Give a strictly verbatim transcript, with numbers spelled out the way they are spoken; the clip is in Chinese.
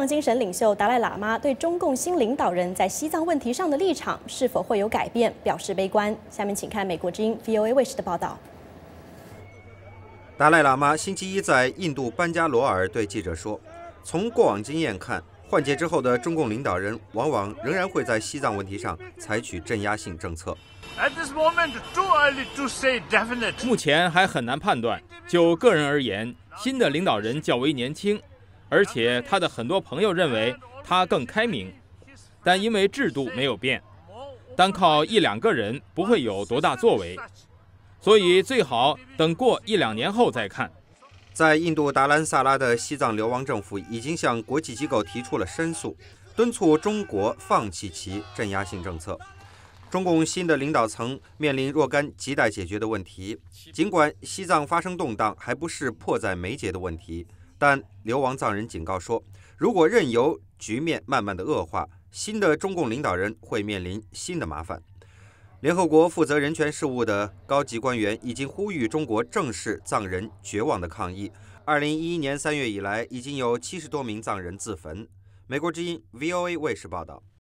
精神领袖达赖喇嘛对中共新领导人在西藏问题上的立场是否会有改变表示悲观。下面请看美国之音 V O A 卫视的报道。 达赖喇嘛星期一在印度班加罗尔对记者说：“从过往经验看，换届之后的中共领导人往往仍然会在西藏问题上采取镇压性政策。” At this moment, too early to say definite. 目前还很难判断。就个人而言，新的领导人较为年轻，而且他的很多朋友认为他更开明，但因为制度没有变，单靠一两个人不会有多大作为，所以最好等过一两年后再看。 在印度达兰萨拉的西藏流亡政府已经向国际机构提出了申诉，敦促中国放弃其镇压性政策。中共新的领导层面临若干亟待解决的问题。尽管西藏发生动荡还不是迫在眉睫的问题，但流亡藏人警告说，如果任由局面慢慢的恶化，新的中共领导人会面临新的麻烦。联合国负责人权事务的高级官员已经呼吁中国正视藏人绝望的抗议。二零一一年三月以来，已经有七十多名藏人自焚。美国之音 V O A 卫视报道。